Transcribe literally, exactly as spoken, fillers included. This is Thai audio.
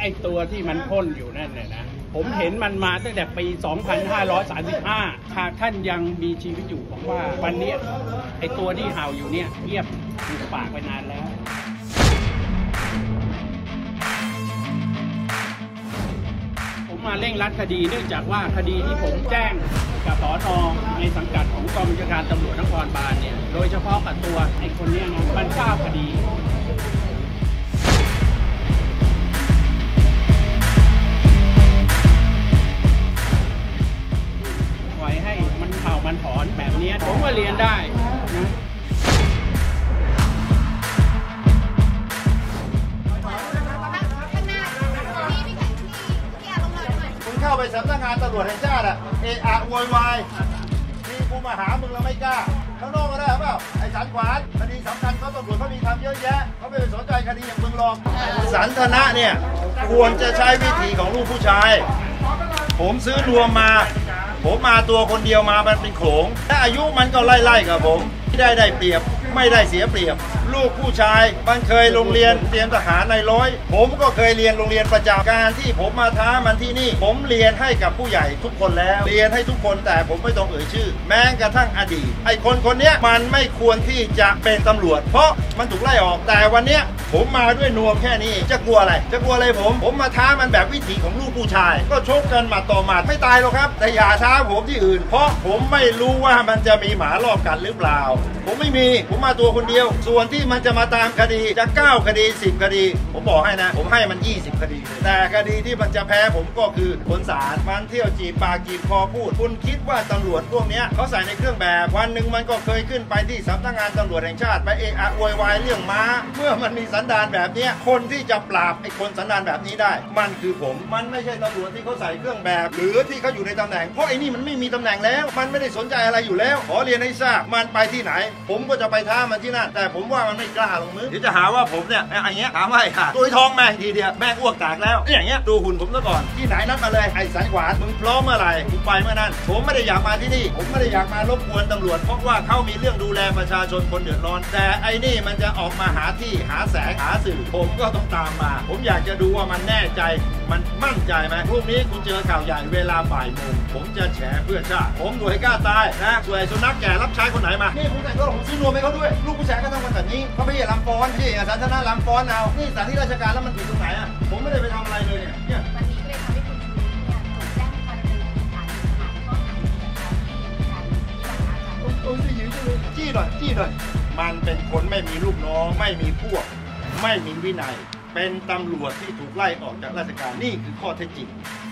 ไอ้ตัวที่มันพ่นอยู่นั่นเนี่ยนะผมเห็นมันมาตั้งแต่ปี สองพันห้าร้อยสามสิบห้า หากท่านยังมีชีวิตอยู่ผมว่าวันนี้ไอ้ตัวที่เห่าอยู่เนี่ยเงียบอยู่ปากไปนานแล้วผมมาเร่งรัดคดีเนื่องจากว่าคดีที่ผมแจ้งกับสน.ในสังกัดของกองบัญชาการตำรวจนครบาลเนี่ยโดยเฉพาะกับตัวไอ้คนเนี้ยนะมันเก้าคดีปล่อยให้มันเข่ามันถอนแบบนี้ผมก็เรียนได้นะเข้าไปสำนักงานตำรวจแห่งชาติอะเอะอะโวยวายมีกูมาหามึงแล้วไม่กล้าข้างนอกก็ได้เปล่าไอ้สันขวานคดีสำคัญเขาตำรวจเขามีทำเยอะแยะเขาไม่ไปสนใจคดีอย่างมึงหรอกสันทนะเนี่ยควรจะใช้วิธีของลูกผู้ชายผมซื้อรวมมาผมมาตัวคนเดียวมามันเป็นโขงและอายุมันก็ไล่ๆกับผมไม่ได้ได้เปรียบไม่ได้เสียเปรียบลูกผู้ชายมันเคยโรงเรียนเตรียมทหารในร้อยผมก็เคยเรียนโรงเรียนประจำการที่ผมมาท้ามันที่นี่ผมเรียนให้กับผู้ใหญ่ทุกคนแล้วเรียนให้ทุกคนแต่ผมไม่ต้องเอ่ยชื่อแม้กระทั่งอดีตไอ้คนคนนี้มันไม่ควรที่จะเป็นตำรวจเพราะมันถูกไล่ออกแต่วันนี้ผมมาด้วยนวมแค่นี้จะกลัวอะไรจะกลัวอะไรผมผมมาท้ามันแบบวิถีของลูกผู้ชายก็ชกกันหมัดต่อหมัดไม่ตายหรอกครับแต่อย่าท้าผมที่อื่นเพราะผมไม่รู้ว่ามันจะมีหมารอบกัดหรือเปล่าผมไม่มีผมมาตัวคนเดียวส่วนที่มันจะมาตามคดีจะเก้าคดีสิบคดีผมบอกให้นะผมให้มันยี่สิบคดีแต่คดีที่มันจะแพ้ผมก็คือผลศาลมันเที่ยวจีบปากจีบคอพูดคุณคิดว่าตำรวจพวกนี้เขาใส่ในเครื่องแบบวันหนึ่งมันก็เคยขึ้นไปที่สำนักงานตำรวจแห่งชาติไปเอะอะโวยวายเรื่องม้าเมื่อมันมีสันดานแบบนี้คนที่จะปราบไอ้คนสันดานแบบนี้ได้มันคือผมมันไม่ใช่ตำรวจที่เขาใส่เครื่องแบบหรือที่เขาอยู่ในตำแหน่งเพราะไอ้นี่มันไม่มีตำแหน่งแล้วมันไม่ได้สนใจอะไรอยู่แล้วขอเรียนให้ทราบมันไปที่ไหนผมก็จะไปท้ามันที่นั่นแต่ผมว่ามันไม่กล้าลงมือเดี๋ยวจะหาว่าผมเนี่ยไอ้เงี้ยถามว่าไอ้ห่าตัวท้องแม่งทีเดียวแม่งอ้วกแตกแล้วอย่างเงี้ยดูหุ่นผมซะก่อนที่ไหนนัดมาเลยไอ้สันขวานมึงพร้อมเมื่อไหร่มึงไปเมื่อนั้นผมไม่ได้อยากมาที่นี่ผมไม่ได้อยากมารบกวนตำรวจเพราะว่าเขามีเรื่องดูแลประชาชนคนเดือดร้อนแต่ไอ้นี่มันจะออกมาหาที่หาแสงหาสื่อผมก็ต้องตามมาผมอยากจะดูว่ามันแน่ใจมันมั่นใจไหมพรุ่งนี้คุณเจอข่าวใหญ่เวลาบ่ายโมงผมจะแฉเพื่อชาติผมหน่วยกล้าตายนะส่วนสุนัขแก่รับใช้คนไหนมานี่ผมแต่งตัวผมซื้อนวมให้เขาด้วยลูกผู้ชายก็ต้องมาแบบนี้เขาไม่ใช่ลำฟ้อนพี่สันทนาลำฟ้อนเอานี่สถานที่ราชการแล้วมันผิดตรงไหนอ่ะผมไม่ได้ไปทำอะไรเลยเนี่ยวันนี้เลยทำให้คุณชูวิทย์เนี่ยถูกแจ้งความดำเนินคดีฐานฐานข้อหาที่มีการที่มีการจี้หน่อยจี้หน่อยมันเป็นคนไม่มีลูกน้องไม่มีพวกไม่มีวินัยเป็นตำรวจที่ถูกไล่ออกจากราชการนี่คือข้อเท็จจริง